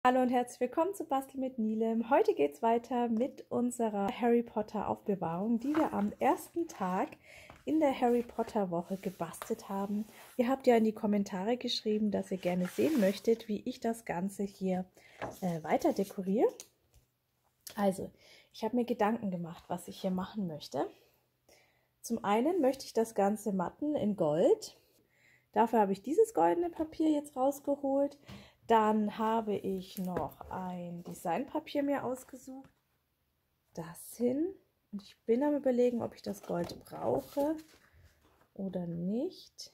Hallo und herzlich willkommen zu Bastel mit Nilem. Heute geht es weiter mit unserer Harry Potter Aufbewahrung, die wir am ersten Tag in der Harry Potter Woche gebastelt haben. Ihr habt ja in die Kommentare geschrieben, dass ihr gerne sehen möchtet, wie ich das Ganze hier weiter dekoriere. Also, ich habe mir Gedanken gemacht, was ich hier machen möchte. Zum einen möchte ich das Ganze matten in Gold. Dafür habe ich dieses goldene Papier jetzt rausgeholt. Dann habe ich noch ein Designpapier mir ausgesucht. Das hin. Und ich bin am Überlegen, ob ich das Gold brauche oder nicht.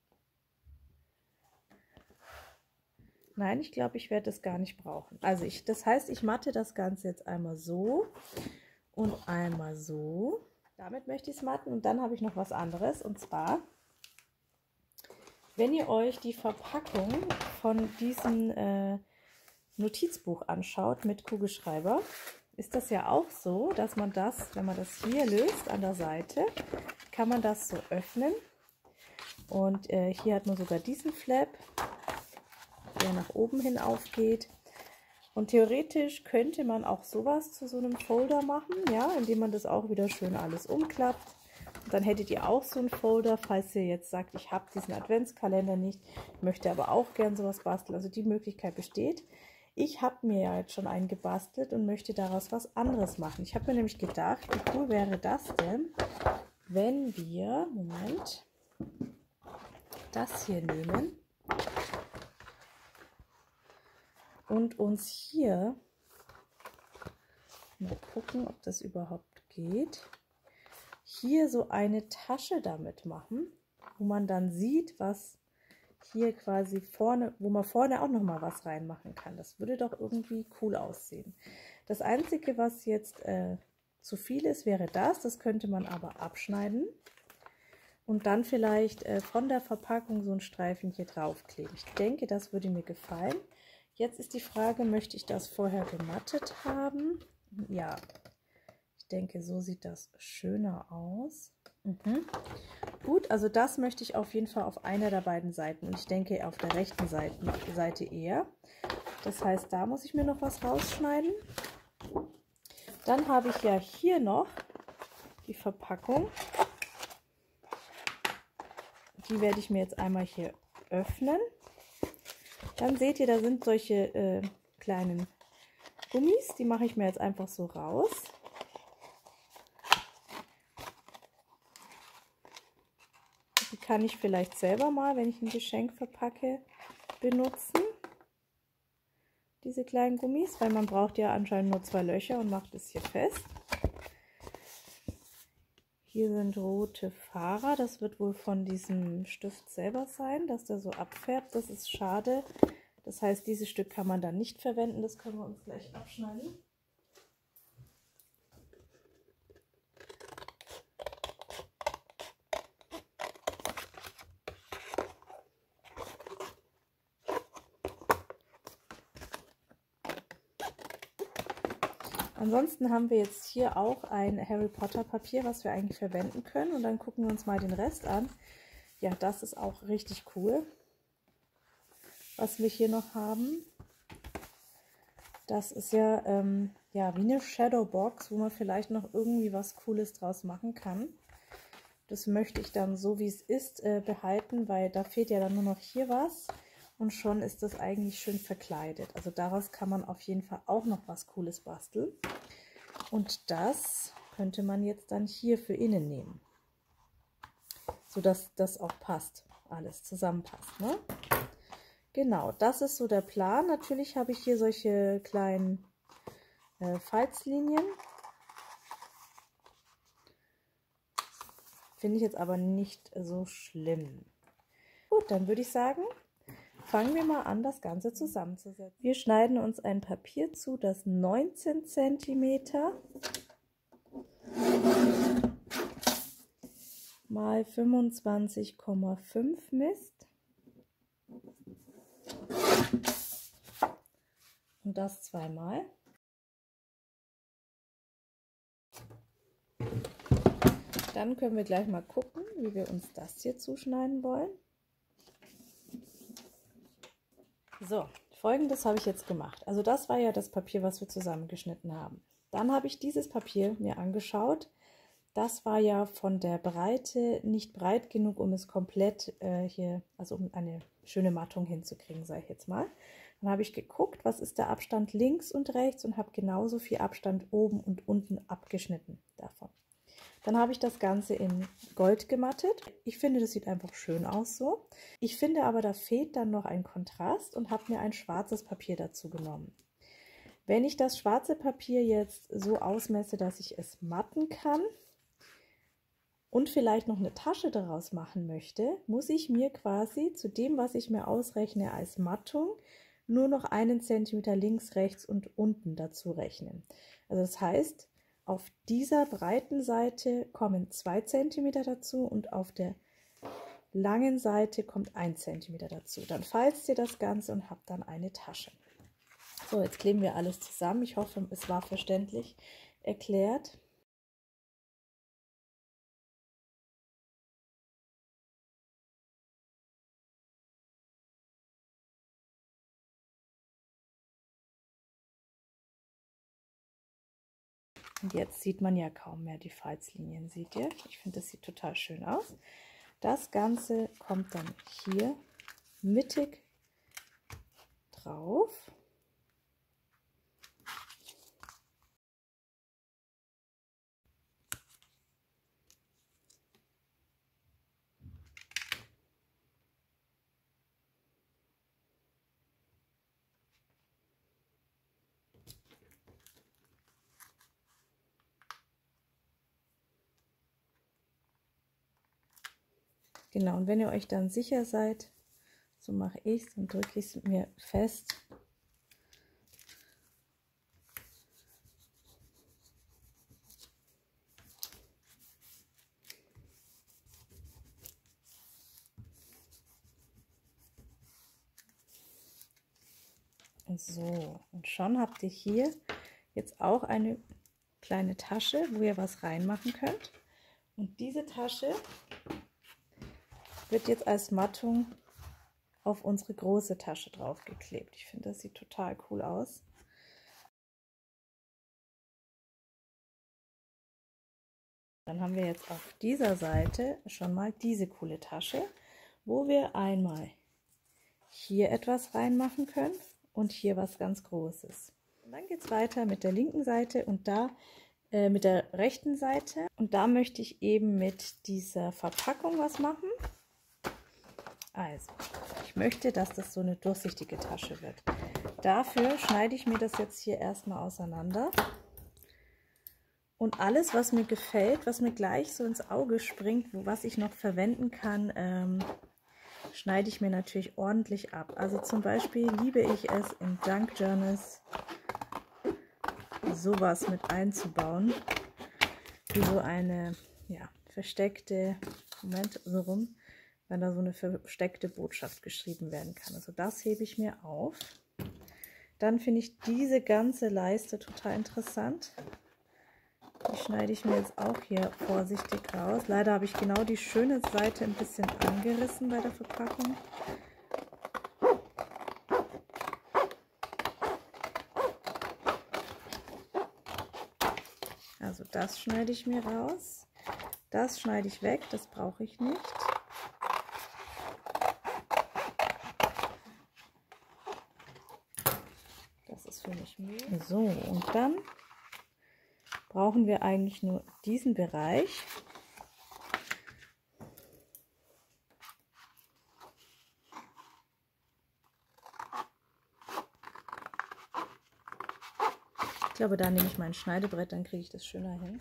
Nein, ich glaube, ich werde es gar nicht brauchen. Also das heißt, ich matte das Ganze jetzt einmal so und einmal so. Damit möchte ich es matten. Und dann habe ich noch was anderes. Und zwar, wenn ihr euch die Verpackung von diesem Notizbuch anschaut mit Kugelschreiber, ist das ja auch so, dass man das, wenn man das hier löst an der Seite, kann man das so öffnen. Und hier hat man sogar diesen Flap, der nach oben hin aufgeht. Und theoretisch könnte man auch sowas zu so einem Folder machen, ja, indem man das auch wieder schön alles umklappt. Und dann hättet ihr auch so einen Folder, falls ihr jetzt sagt, ich habe diesen Adventskalender nicht, möchte aber auch gern sowas basteln. Also die Möglichkeit besteht. Ich habe mir ja jetzt schon einen gebastelt und möchte daraus was anderes machen. Ich habe mir nämlich gedacht, wie cool wäre das denn, wenn wir, Moment, das hier nehmen und uns hier, mal gucken, ob das überhaupt geht, hier so eine Tasche damit machen, wo man dann sieht, was hier quasi vorne, wo man vorne auch noch mal was reinmachen kann. Das würde doch irgendwie cool aussehen. Das Einzige, was jetzt zu viel ist, wäre das. Das könnte man aber abschneiden und dann vielleicht von der Verpackung so ein Streifen hier draufkleben. Ich denke, das würde mir gefallen. Jetzt ist die Frage, möchte ich das vorher gemattet haben? Ja. Ich denke, so sieht das schöner aus. Gut, also das möchte ich auf jeden Fall auf einer der beiden Seiten. Und ich denke auf der rechten Seite eher. Das heißt, da muss ich mir noch was rausschneiden. Dann habe ich ja hier noch die Verpackung. Die werde ich mir jetzt einmal hier öffnen. Dann seht ihr, da sind solche kleinen Gummis. Die mache ich mir jetzt einfach so raus. Die kann ich vielleicht selber mal, wenn ich ein Geschenk verpacke, benutzen. Diese kleinen Gummis, weil man braucht ja anscheinend nur 2 Löcher und macht es hier fest. Hier sind rote Fahrer. Das wird wohl von diesem Stift selber sein, dass der so abfärbt. Das ist schade. Das heißt, dieses Stück kann man dann nicht verwenden. Das können wir uns gleich abschneiden. Ansonsten haben wir jetzt hier auch ein Harry Potter Papier, was wir eigentlich verwenden können. Und dann gucken wir uns mal den Rest an. Ja, das ist auch richtig cool, was wir hier noch haben. Das ist ja, ja wie eine Shadowbox, wo man vielleicht noch irgendwie was Cooles draus machen kann. Das möchte ich dann so, wie es ist, behalten, weil da fehlt ja dann nur noch hier was. Und schon ist das eigentlich schön verkleidet. Also daraus kann man auf jeden Fall auch noch was Cooles basteln. Und das könnte man jetzt dann hier für innen nehmen. Sodass das auch passt, alles zusammenpasst, ne? Genau, das ist so der Plan. Natürlich habe ich hier solche kleinen Falzlinien. Finde ich jetzt aber nicht so schlimm. Gut, dann würde ich sagen, fangen wir mal an, das Ganze zusammenzusetzen. Wir schneiden uns ein Papier zu, das 19 cm mal 25,5 misst. Und das zweimal. Dann können wir gleich mal gucken, wie wir uns das hier zuschneiden wollen. So, Folgendes habe ich jetzt gemacht. Also das war ja das Papier, was wir zusammengeschnitten haben. Dann habe ich dieses Papier mir angeschaut. Das war ja von der Breite nicht breit genug, um es komplett hier, also um eine schöne Mattung hinzukriegen, sage ich jetzt mal. Dann habe ich geguckt, was ist der Abstand links und rechts und habe genauso viel Abstand oben und unten abgeschnitten davon. Dann habe ich das Ganze in Gold gemattet. Ich finde, das sieht einfach schön aus so. Ich finde aber, da fehlt dann noch ein Kontrast und habe mir ein schwarzes Papier dazu genommen. Wenn ich das schwarze Papier jetzt so ausmesse, dass ich es matten kann und vielleicht noch eine Tasche daraus machen möchte, muss ich mir quasi zu dem, was ich mir ausrechne als Mattung, nur noch 1 cm links, rechts und unten dazu rechnen. Also das heißt, auf dieser breiten Seite kommen 2 cm dazu und auf der langen Seite kommt 1 cm dazu. Dann falzt ihr das Ganze und habt dann eine Tasche. So, jetzt kleben wir alles zusammen. Ich hoffe, es war verständlich erklärt. Und jetzt sieht man ja kaum mehr die Falzlinien, seht ihr? Ich finde, das sieht total schön aus. Das Ganze kommt dann hier mittig drauf. Genau, und wenn ihr euch dann sicher seid, so mache ich es, dann drücke ich es mir fest. So, und schon habt ihr hier jetzt auch eine kleine Tasche, wo ihr was reinmachen könnt. Und diese Tasche wird jetzt als Mattung auf unsere große Tasche draufgeklebt. Ich finde, das sieht total cool aus. Dann haben wir jetzt auf dieser Seite schon mal diese coole Tasche, wo wir einmal hier etwas reinmachen können und hier was ganz Großes. Und dann geht es weiter mit der linken Seite und da mit der rechten Seite. Und da möchte ich eben mit dieser Verpackung was machen. Also, ich möchte, dass das so eine durchsichtige Tasche wird. Dafür schneide ich mir das jetzt hier erstmal auseinander. Und alles, was mir gefällt, was mir gleich so ins Auge springt, was ich noch verwenden kann, schneide ich mir natürlich ordentlich ab. Also zum Beispiel liebe ich es in Junk Journals sowas mit einzubauen, wie so eine versteckte, Moment, so rum, wenn da so eine versteckte Botschaft geschrieben werden kann. Also das hebe ich mir auf. Dann finde ich diese ganze Leiste total interessant. Die schneide ich mir jetzt auch hier vorsichtig raus. Leider habe ich genau die schöne Seite ein bisschen angerissen bei der Verpackung. Also das schneide ich mir raus. Das schneide ich weg, das brauche ich nicht. Das ist für mich Müll. So, und dann brauchen wir eigentlich nur diesen Bereich. Ich glaube, da nehme ich mein Schneidebrett, dann kriege ich das schöner hin.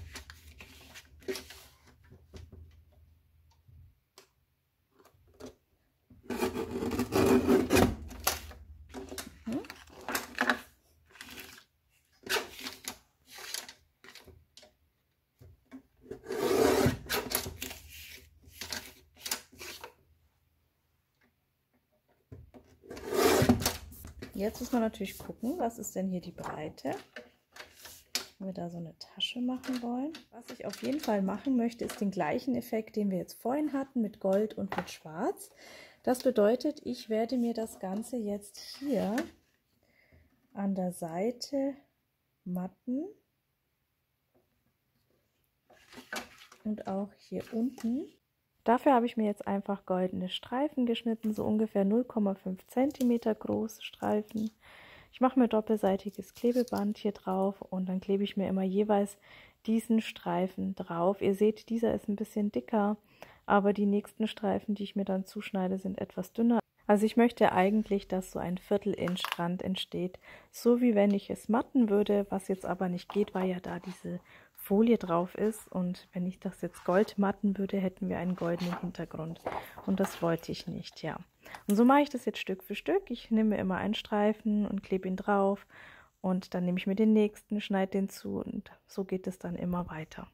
Jetzt muss man natürlich gucken, was ist denn hier die Breite, wenn wir da so eine Tasche machen wollen. Was ich auf jeden Fall machen möchte, ist den gleichen Effekt, den wir jetzt vorhin hatten mit Gold und mit Schwarz. Das bedeutet, ich werde mir das Ganze jetzt hier an der Seite matten und auch hier unten. Dafür habe ich mir jetzt einfach goldene Streifen geschnitten, so ungefähr 0,5 cm große Streifen. Ich mache mir doppelseitiges Klebeband hier drauf und dann klebe ich mir immer jeweils diesen Streifen drauf. Ihr seht, dieser ist ein bisschen dicker, aber die nächsten Streifen, die ich mir dann zuschneide, sind etwas dünner. Also ich möchte eigentlich, dass so ein Viertel-Inch Rand entsteht, so wie wenn ich es matten würde, was jetzt aber nicht geht, weil ja da diese Folie drauf ist, und wenn ich das jetzt Gold matten würde, hätten wir einen goldenen Hintergrund und das wollte ich nicht, ja. Und so mache ich das jetzt Stück für Stück. Ich nehme immer einen Streifen und klebe ihn drauf und dann nehme ich mir den nächsten, schneide den zu und so geht es dann immer weiter.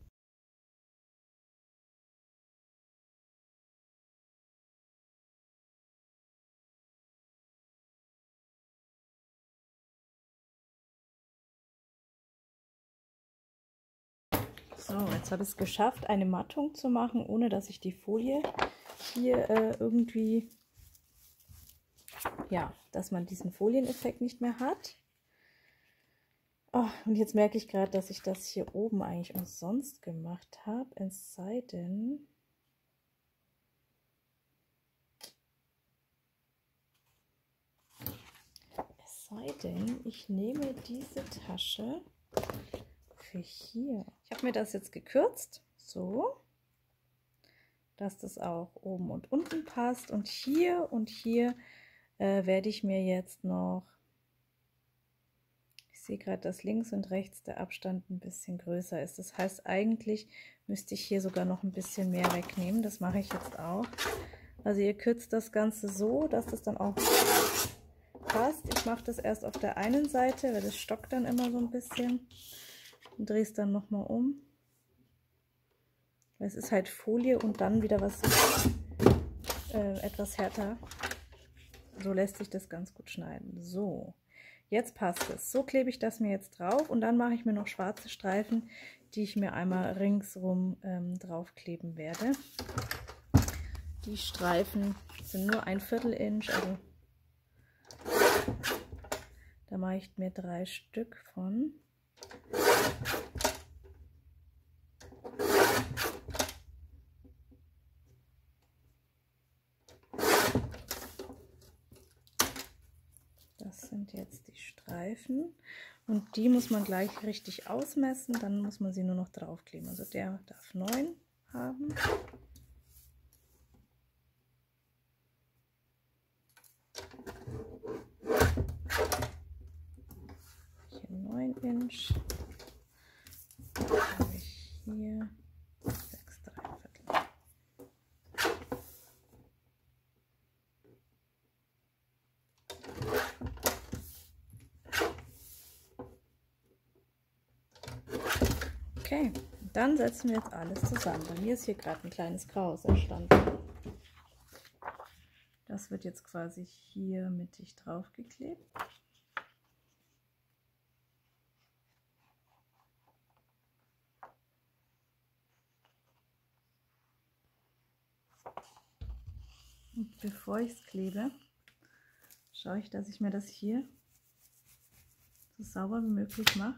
So, jetzt habe ich es geschafft, eine Mattung zu machen, ohne dass ich die Folie hier irgendwie, ja, dass man diesen Folieneffekt nicht mehr hat. Oh, und jetzt merke ich gerade, dass ich das hier oben eigentlich umsonst gemacht habe, es sei denn, ich nehme diese Tasche für hier. Ich habe mir das jetzt gekürzt, so, dass das auch oben und unten passt. Und hier werde ich mir jetzt noch, ich sehe gerade, dass links und rechts der Abstand ein bisschen größer ist. Das heißt, eigentlich müsste ich hier sogar noch ein bisschen mehr wegnehmen. Das mache ich jetzt auch. Also ihr kürzt das Ganze so, dass das dann auch passt. Ich mache das erst auf der einen Seite, weil das stockt dann immer so ein bisschen. Und drehe es dann nochmal um. Es ist halt Folie und dann wieder was etwas härter. So lässt sich das ganz gut schneiden. So, jetzt passt es. So klebe ich das mir jetzt drauf und dann mache ich mir noch schwarze Streifen, die ich mir einmal ringsrum draufkleben werde. Die Streifen sind nur 1/4 Inch, also da mache ich mir 3 Stück von. Das sind jetzt die Streifen und die muss man gleich richtig ausmessen, dann muss man sie nur noch draufkleben. Also der darf 9 haben. Hier 9 Inch. Dann habe ich hier 6 3/4. Okay, dann setzen wir jetzt alles zusammen. Bei mir ist hier gerade ein kleines Chaos entstanden. Das wird jetzt quasi hier mittig drauf geklebt. Und bevor ich es klebe, schaue ich, dass ich mir das hier so sauber wie möglich mache.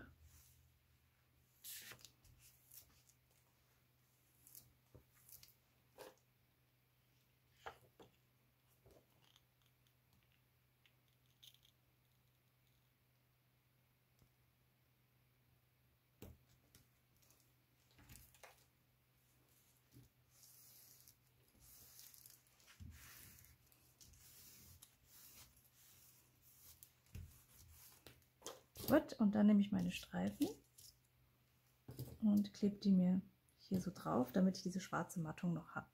Gut, und dann nehme ich meine Streifen und klebe die mir hier so drauf, damit ich diese schwarze Mattung noch habe.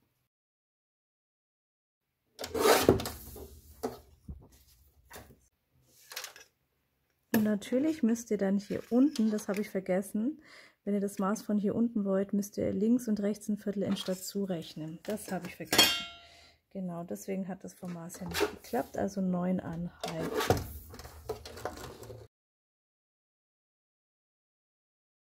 Und natürlich müsst ihr dann hier unten, das habe ich vergessen, wenn ihr das Maß von hier unten wollt, müsst ihr links und rechts 1/4 Inch dazu rechnen. Das habe ich vergessen. Genau, deswegen hat das vom Maß her nicht geklappt, also 9,5.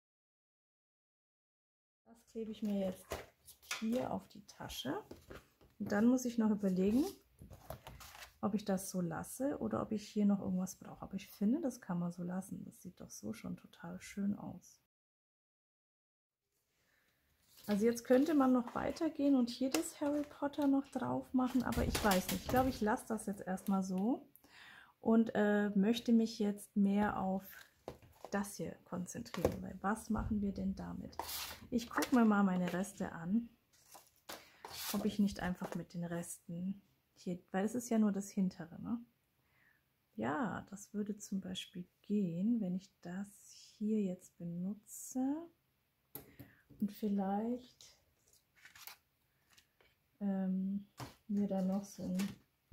Das klebe ich mir jetzt hier auf die Tasche. Und dann muss ich noch überlegen, ob ich das so lasse oder ob ich hier noch irgendwas brauche. Aber ich finde, das kann man so lassen. Das sieht doch so schon total schön aus. Also jetzt könnte man noch weitergehen und hier das Harry Potter noch drauf machen, aber ich weiß nicht. Ich glaube, ich lasse das jetzt erstmal so und möchte mich jetzt mehr auf das hier konzentrieren. Weil was machen wir denn damit? Ich gucke mir mal meine Reste an, ob ich nicht einfach mit den Resten hier, weil es ist ja nur das hintere, ne? Ja, das würde zum Beispiel gehen, wenn ich das hier jetzt benutze und vielleicht mir dann noch so ein,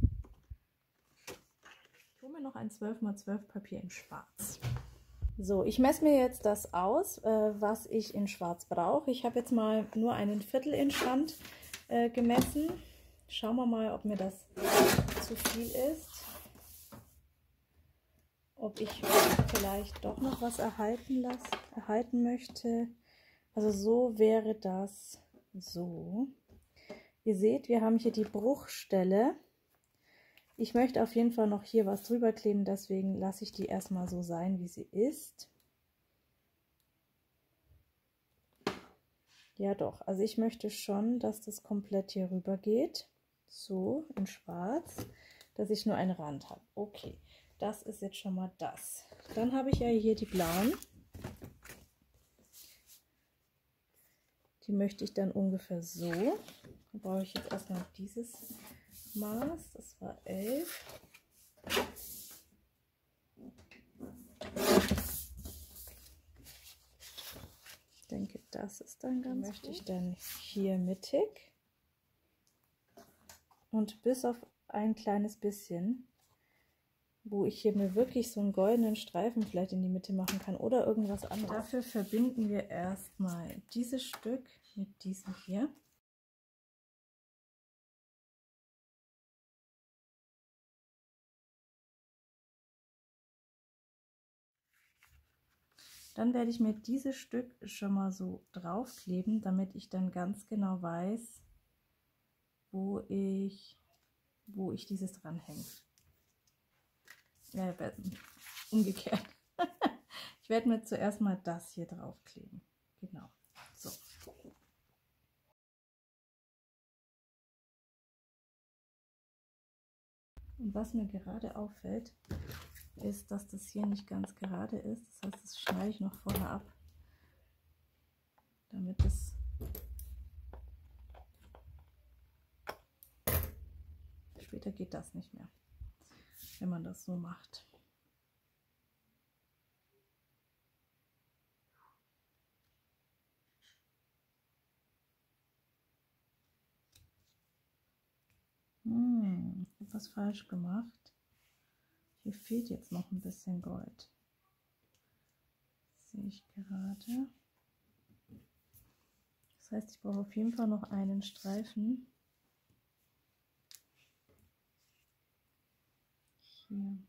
ich hole mir noch ein 12×12 Papier in Schwarz. So, ich messe mir jetzt das aus, was ich in Schwarz brauche. Ich habe jetzt mal nur einen Viertel-Inch Rand gemessen. Schauen wir mal, ob mir das zu viel ist. Ob ich vielleicht doch noch was erhalten möchte. Also so wäre das so. Ihr seht, wir haben hier die Bruchstelle. Ich möchte auf jeden Fall noch hier was drüber kleben, deswegen lasse ich die erstmal so sein, wie sie ist. Ja doch, also ich möchte schon, dass das komplett hier rüber geht. So, in schwarz, dass ich nur einen Rand habe. Okay, das ist jetzt schon mal das. Dann habe ich ja hier die blauen. Die möchte ich dann ungefähr so. Da brauche ich jetzt erstmal dieses Maß. Das war 11. Ich denke, das ist dann ganz gut. Möchte ich dann hier mittig. Und bis auf ein kleines bisschen, wo ich hier mir wirklich so einen goldenen Streifen vielleicht in die Mitte machen kann oder irgendwas anderes. Dafür verbinden wir erstmal dieses Stück mit diesem hier. Dann werde ich mir dieses Stück schon mal so draufkleben, damit ich dann ganz genau weiß, wo ich dieses dranhänge. Umgekehrt. Ich werde mir zuerst mal das hier draufkleben. Genau. So. Und was mir gerade auffällt, ist, dass das hier nicht ganz gerade ist. Das heißt, das schneide ich noch vorher ab, damit es später geht das nicht mehr, wenn man das so macht. Ich habe was falsch gemacht. Hier fehlt jetzt noch ein bisschen Gold. Das sehe ich gerade. Das heißt, ich brauche auf jeden Fall noch einen Streifen. Hier.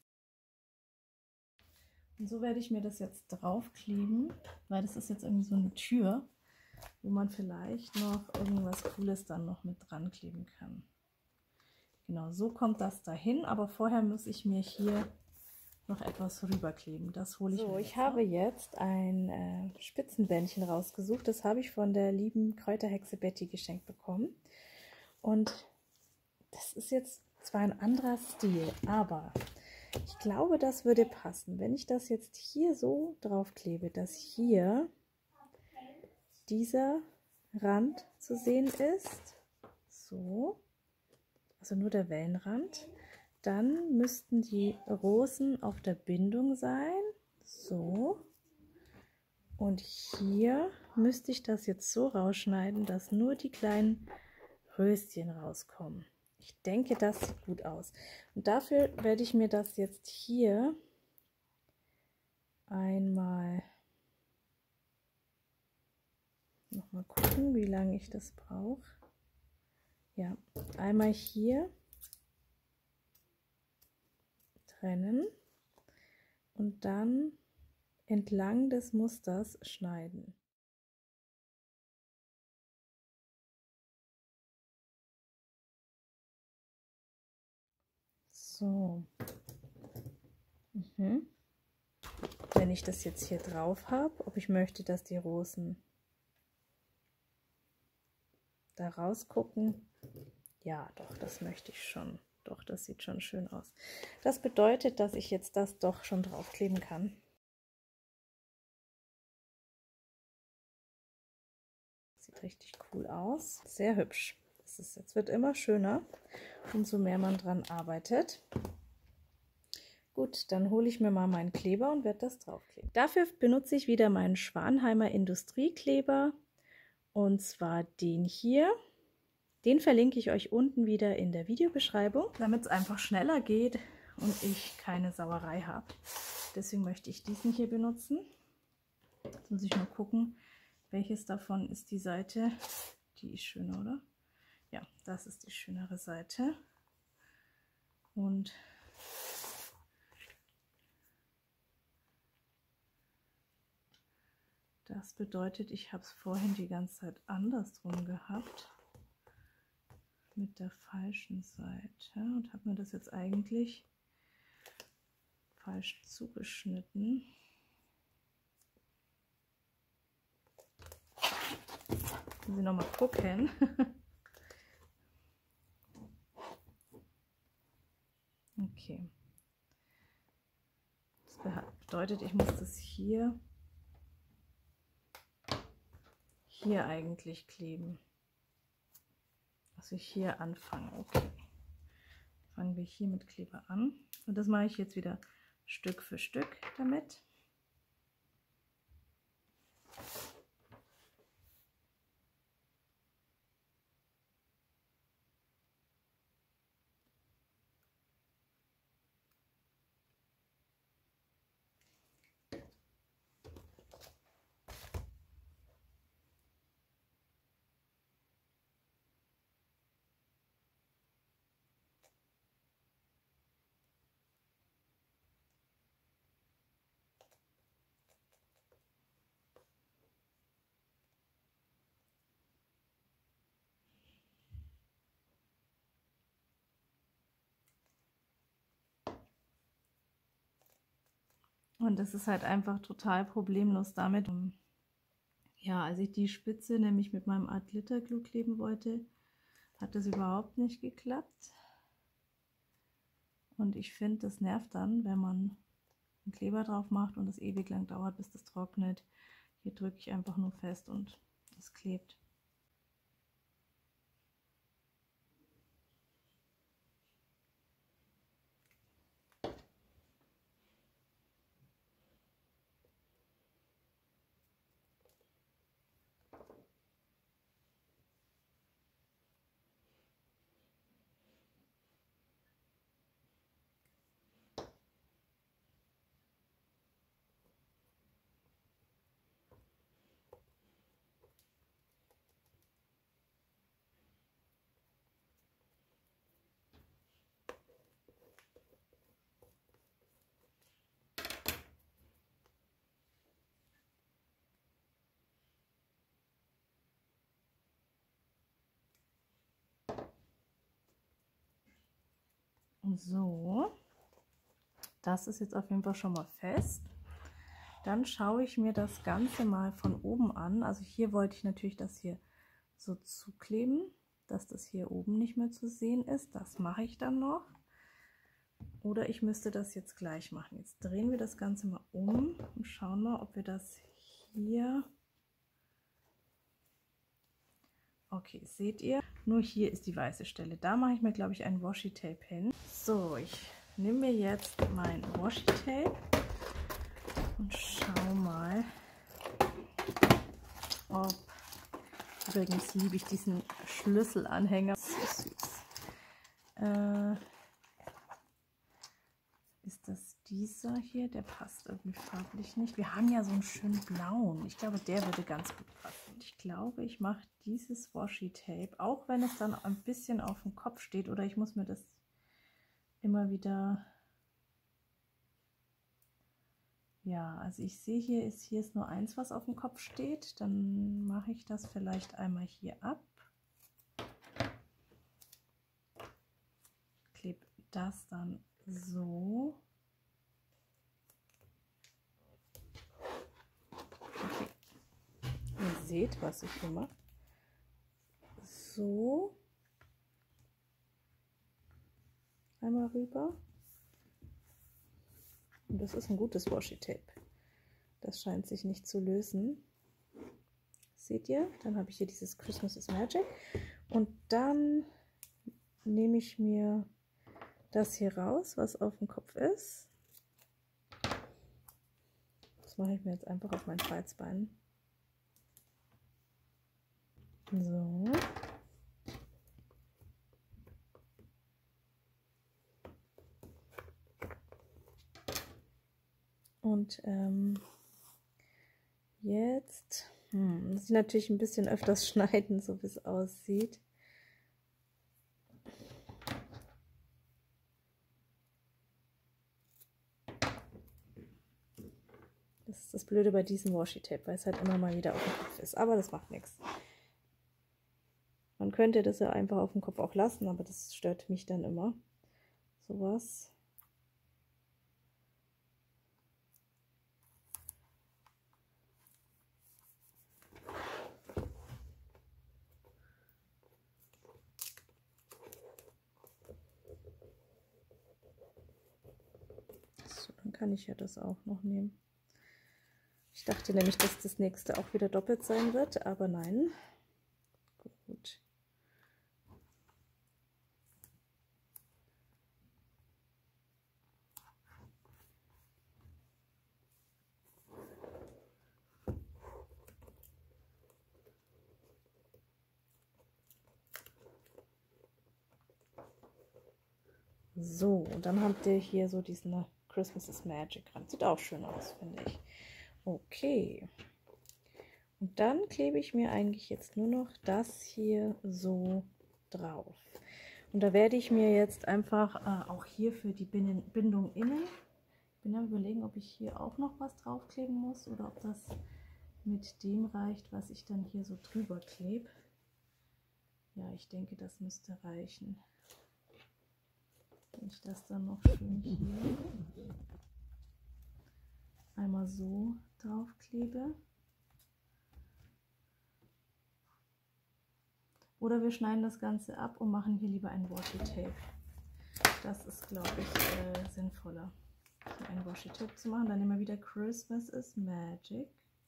Und so werde ich mir das jetzt draufkleben, weil das ist jetzt irgendwie so eine Tür, wo man vielleicht noch irgendwas Cooles dann noch mit dran kleben kann. Genau, so kommt das dahin, aber vorher muss ich mir hier noch etwas rüberkleben. Das hole ich mir. So, ich habe jetzt ein Spitzenbändchen rausgesucht. Das habe ich von der lieben Kräuterhexe Betty geschenkt bekommen. Und das ist jetzt zwar ein anderer Stil, aber ich glaube, das würde passen. Wenn ich das jetzt hier so draufklebe, dass hier dieser Rand zu sehen ist, so, also nur der Wellenrand, dann müssten die Rosen auf der Bindung sein, so, und hier müsste ich das jetzt so rausschneiden, dass nur die kleinen Röschen rauskommen. Ich denke, das sieht gut aus. Und dafür werde ich mir das jetzt hier einmal noch mal gucken, wie lange ich das brauche. Ja, einmal hier trennen und dann entlang des Musters schneiden. So. Wenn ich das jetzt hier drauf habe, ob ich möchte, dass die Rosen da rausgucken. Ja, doch, das möchte ich schon. Doch, das sieht schon schön aus. Das bedeutet, dass ich jetzt das doch schon draufkleben kann. Sieht richtig cool aus. Sehr hübsch. Das ist, jetzt wird immer schöner, umso mehr man dran arbeitet. Gut, dann hole ich mir mal meinen Kleber und werde das draufkleben. Dafür benutze ich wieder meinen Schwanheimer Industriekleber, und zwar den hier. Den verlinke ich euch unten wieder in der Videobeschreibung, damit es einfach schneller geht und ich keine Sauerei habe. Deswegen möchte ich diesen hier benutzen. Jetzt muss ich nur gucken, welches davon ist die Seite. Die ist schöner, oder? Ja, das ist die schönere Seite. Und das bedeutet, ich habe es vorhin die ganze Zeit andersrum gehabt. Mit der falschen Seite und habe mir das jetzt eigentlich falsch zugeschnitten. Müssen Sie noch mal gucken. Okay. Das bedeutet, ich muss das hier eigentlich kleben. Also hier anfangen. Okay. Fangen wir hier mit Kleber an. Und das mache ich jetzt wieder Stück für Stück damit. Und das ist halt einfach total problemlos damit. Ja, als ich die Spitze nämlich mit meinem Art Glitter Glue kleben wollte, hat das überhaupt nicht geklappt. Und ich finde, das nervt dann, wenn man einen Kleber drauf macht und es ewig lang dauert, bis das trocknet. Hier drücke ich einfach nur fest und es klebt. So, das ist jetzt auf jeden Fall schon mal fest. Dann schaue ich mir das Ganze mal von oben an. Also hier wollte ich natürlich das hier so zukleben, dass das hier oben nicht mehr zu sehen ist. Das mache ich dann noch. Oder ich müsste das jetzt gleich machen. Jetzt drehen wir das Ganze mal um und schauen mal, ob wir das hier... Okay, seht ihr? Nur hier ist die weiße Stelle. Da mache ich mir, glaube ich, ein Washi-Tape hin. So, ich nehme mir jetzt mein Washi-Tape und schau mal, ob... Übrigens liebe ich diesen Schlüsselanhänger. So süß. Ist das dieser hier? Der passt irgendwie farblich nicht. Wir haben ja so einen schönen blauen. Ich glaube, der würde ganz gut passen. Ich glaube, ich mache dieses Washi-Tape, auch wenn es dann ein bisschen auf dem Kopf steht. Oder ich muss mir das immer wieder... Ja, also ich sehe hier ist nur eins, was auf dem Kopf steht. Dann mache ich das vielleicht einmal hier ab. Klebe das dann So. Okay. Ihr seht, was ich hier mache. So. Einmal rüber. Und das ist ein gutes Washi-Tape. Das scheint sich nicht zu lösen. Seht ihr? Dann habe ich hier dieses Christmas is Magic. Und dann nehme ich mir das hier raus, was auf dem Kopf ist. Das mache ich mir jetzt einfach auf mein Falzbein. So. Und jetzt muss ich natürlich ein bisschen öfters schneiden, so wie es aussieht. Das ist das Blöde bei diesem Washi-Tape, weil es halt immer mal wieder auf dem Kopf ist. Aber das macht nichts. Man könnte das ja einfach auf dem Kopf auch lassen, aber das stört mich dann immer. Sowas. So, dann kann ich ja das auch noch nehmen. Ich dachte nämlich, dass das nächste auch wieder doppelt sein wird, aber nein. Gut. So, und dann habt ihr hier so diesen Christmas is Magic dran. Sieht auch schön aus, finde ich. Okay. Und dann klebe ich mir eigentlich jetzt nur noch das hier so drauf. Und da werde ich mir jetzt einfach auch hier für die Bindung innen, ich bin am Überlegen, ob ich hier auch noch was draufkleben muss oder ob das mit dem reicht, was ich dann hier so drüber klebe. Ja, ich denke, das müsste reichen. Wenn ich das dann noch schön hier einmal so draufklebe. Oder wir schneiden das Ganze ab und machen hier lieber ein Washi-Tape. Das ist, glaube ich, sinnvoller, hier ein Washi-Tape zu machen. Dann nehmen wir wieder Christmas is Magic.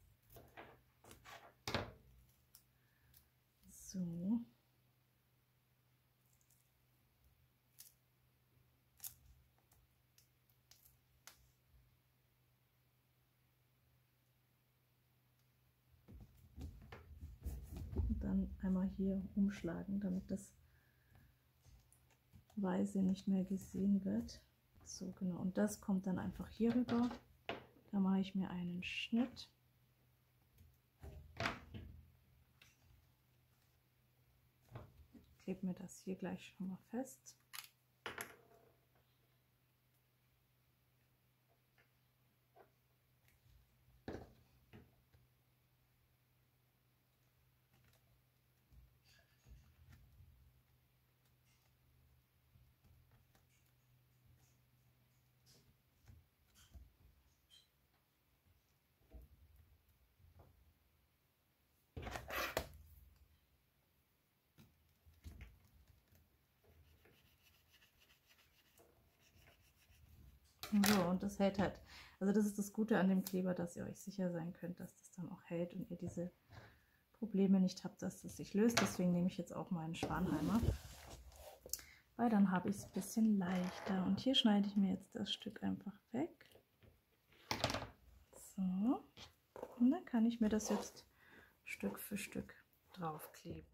So. Und dann einmal hier umschlagen, damit das Weiße nicht mehr gesehen wird. So, genau. Und das kommt dann einfach hier rüber. Da mache ich mir einen Schnitt. Klebe mir das hier gleich schon mal fest. So, und das hält halt. Also das ist das Gute an dem Kleber, dass ihr euch sicher sein könnt, dass das dann auch hält und ihr diese Probleme nicht habt, dass das sich löst. Deswegen nehme ich jetzt auch meinen Schwanheimer, weil dann habe ich es ein bisschen leichter. Und hier schneide ich mir jetzt das Stück einfach weg. So, und dann kann ich mir das jetzt Stück für Stück draufkleben.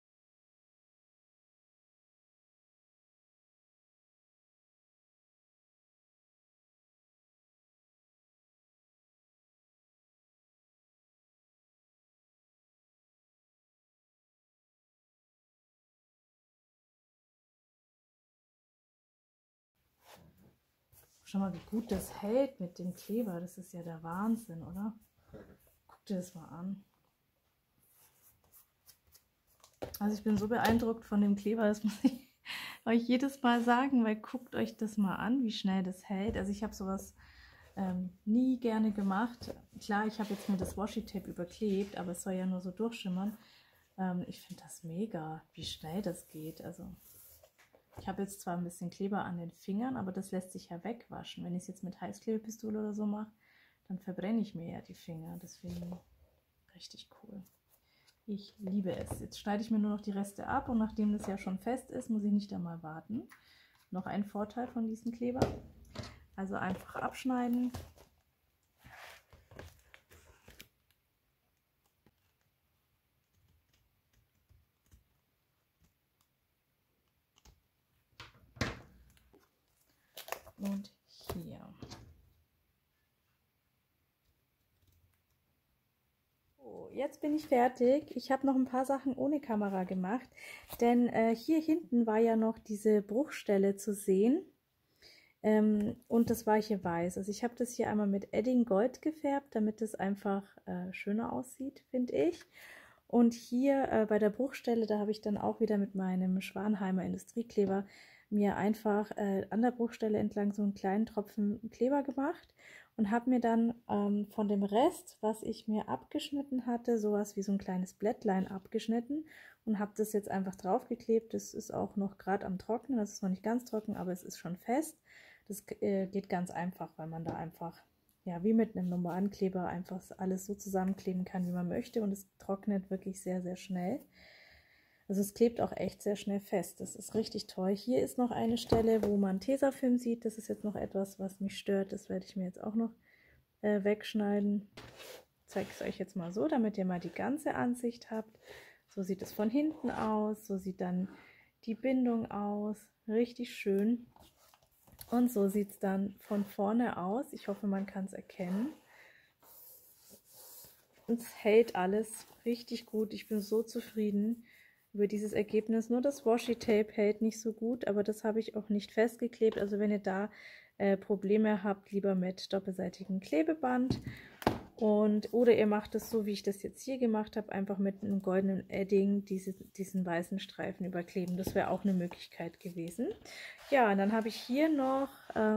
Schau mal, wie gut das hält mit dem Kleber. Das ist ja der Wahnsinn, oder? Guck dir das mal an. Also ich bin so beeindruckt von dem Kleber, das muss ich euch jedes Mal sagen, weil guckt euch das mal an, wie schnell das hält. Also ich habe sowas nie gerne gemacht. Klar, ich habe jetzt mir das Washi-Tape überklebt, aber es soll ja nur so durchschimmern. Ich finde das mega, wie schnell das geht. Also ich habe jetzt zwar ein bisschen Kleber an den Fingern, aber das lässt sich ja wegwaschen. Wenn ich es jetzt mit Heißklebepistole oder so mache, dann verbrenne ich mir ja die Finger. Deswegen richtig cool. Ich liebe es. Jetzt schneide ich mir nur noch die Reste ab und nachdem das ja schon fest ist, muss ich nicht einmal warten. Noch ein Vorteil von diesem Kleber. Also einfach abschneiden. Und hier. So, jetzt bin ich fertig. Ich habe noch ein paar Sachen ohne Kamera gemacht, denn hier hinten war ja noch diese Bruchstelle zu sehen. Und das war hier weiß. Also ich habe das hier einmal mit Edding Gold gefärbt, damit es einfach schöner aussieht, finde ich. Und hier bei der Bruchstelle, da habe ich dann auch wieder mit meinem Schwanheimer Industriekleber mir einfach an der Bruchstelle entlang so einen kleinen Tropfen Kleber gemacht und habe mir dann von dem Rest, was ich mir abgeschnitten hatte, sowas wie so ein kleines Blättlein abgeschnitten und habe das jetzt einfach draufgeklebt. Das ist auch noch gerade am Trocknen, das ist noch nicht ganz trocken, aber es ist schon fest. Das geht ganz einfach, weil man da einfach, ja, wie mit einem normalen Kleber einfach alles so zusammenkleben kann, wie man möchte und es trocknet wirklich sehr, sehr schnell. Also es klebt auch echt sehr schnell fest, das ist richtig toll. Hier ist noch eine Stelle, wo man Tesafilm sieht, das ist jetzt noch etwas, was mich stört, das werde ich mir jetzt auch noch wegschneiden. Ich zeige es euch jetzt mal so, damit ihr mal die ganze Ansicht habt. So sieht es von hinten aus, so sieht dann die Bindung aus, richtig schön. Und so sieht es dann von vorne aus. Ich hoffe, man kann es erkennen. Und es hält alles richtig gut. Ich bin so zufrieden über dieses Ergebnis. Nur das Washi-Tape hält nicht so gut, aber das habe ich auch nicht festgeklebt. Also wenn ihr da Probleme habt, lieber mit doppelseitigem Klebeband. Oder ihr macht es so, wie ich das jetzt hier gemacht habe, einfach mit einem goldenen Edding diesen weißen Streifen überkleben. Das wäre auch eine Möglichkeit gewesen. Ja, und dann habe ich hier noch,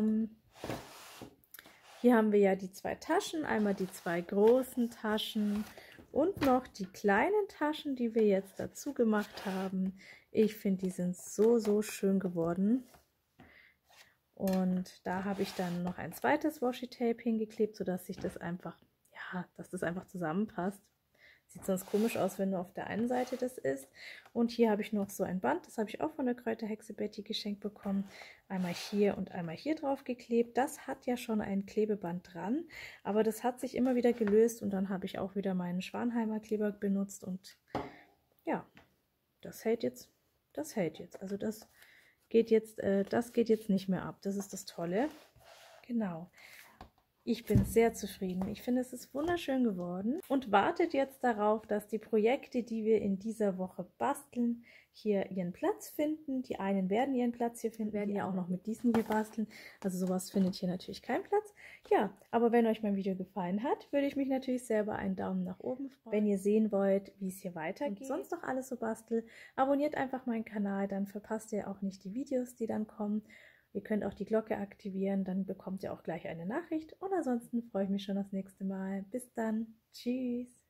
hier haben wir ja die zwei Taschen, einmal die zwei großen Taschen und noch die kleinen Taschen, die wir jetzt dazu gemacht haben. Ich finde, die sind so, so schön geworden. Und da habe ich dann noch ein zweites Washi-Tape hingeklebt, sodass sich das einfach, ja, dass das einfach zusammenpasst. Sieht sonst komisch aus, wenn nur auf der einen Seite das ist. Und hier habe ich noch so ein Band, das habe ich auch von der Kräuterhexe Betty geschenkt bekommen. Einmal hier und einmal hier drauf geklebt. Das hat ja schon ein Klebeband dran, aber das hat sich immer wieder gelöst und dann habe ich auch wieder meinen Schwanheimer Kleber benutzt und ja, das hält jetzt. Also das geht jetzt nicht mehr ab. Das ist das Tolle. Genau. Ich bin sehr zufrieden. Ich finde, es ist wunderschön geworden und wartet jetzt darauf, dass die Projekte, die wir in dieser Woche basteln, hier ihren Platz finden. Die einen werden ihren Platz hier finden, werden ja auch noch mit diesen hier basteln. Also sowas findet hier natürlich keinen Platz. Ja, aber wenn euch mein Video gefallen hat, würde ich mich natürlich sehr über einen Daumen nach oben freuen. Wenn ihr sehen wollt, wie es hier weitergeht und sonst noch alles so bastel, abonniert einfach meinen Kanal, dann verpasst ihr auch nicht die Videos, die dann kommen. Ihr könnt auch die Glocke aktivieren, dann bekommt ihr auch gleich eine Nachricht. Und ansonsten freue ich mich schon aufs nächste Mal. Bis dann. Tschüss.